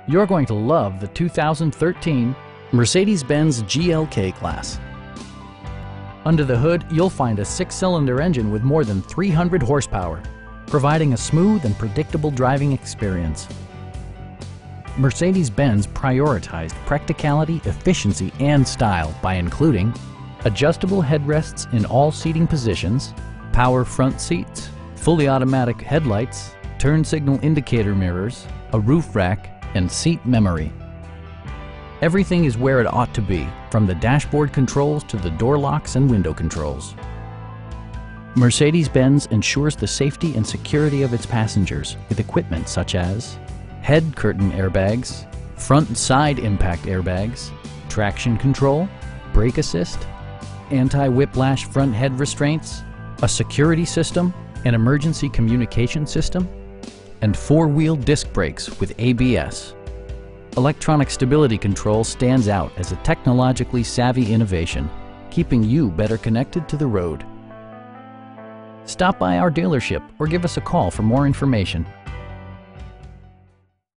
You're going to love the 2013 Mercedes-Benz GLK-Class. Under the hood, you'll find a 6-cylinder engine with more than 300 horsepower, providing a smooth and predictable driving experience. Mercedes-Benz prioritized practicality, efficiency, and style by including adjustable headrests in all seating positions, power front seats, fully automatic headlights, turn signal indicator mirrors, a roof rack, and seat memory. Everything is where it ought to be, from the dashboard controls to the door locks and window controls. Mercedes-Benz ensures the safety and security of its passengers with equipment such as head curtain airbags, front and side impact airbags, traction control, brake assist, anti-whiplash front head restraints, a security system, an emergency communication system, and 4-wheel disc brakes with ABS. Electronic stability control stands out as a technologically savvy innovation, keeping you better connected to the road. Stop by our dealership or give us a call for more information.